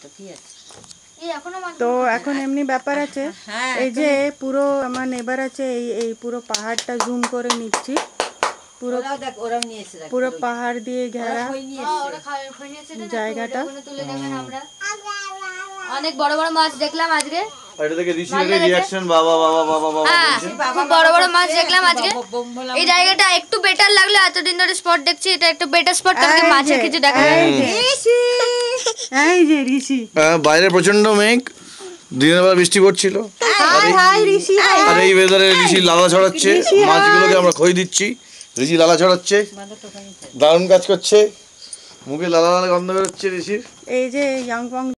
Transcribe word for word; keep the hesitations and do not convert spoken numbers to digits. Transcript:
তো এখন এমনি ব্যাপার আছে, এই যে পুরো আমার নেবার আছে, এই এই পুরো পাহাড়টা জুম করে নিচ্ছি, পুরো পুরো পাহাড় দিয়ে ঘেরা জায়গাটা। অনেক বড় বড় মাছ দেখলাম আজকে, এটা থেকে ঋষির রিঅ্যাকশন বাবা বাবা বাবা বাবা খুব বড় বড় মাছ দেখলাম আজকে। এই জায়গাটা একটু বেটার লাগলো, এতদিন ধরে স্পট দেখছি, এটা একটু বেটার স্পট, কারণ মাছের কিছু দেখা যায়। এই যে ঋষি, বাইরে প্রচন্ড মেঘ, দিনের বেলা বৃষ্টি পড়ছিল, হাই হাই ঋষি, আর এই ওয়েদারে ঋষি লালা ছড়াচ্ছে, মাছগুলোকে আমরা খই দিচ্ছি, ঋষি লালা ছড়াচ্ছে, দারুণ কাজ করছে, মুখে লালা লালা গন্ধ বেরোচ্ছে ঋষির। এই যে ইয়াং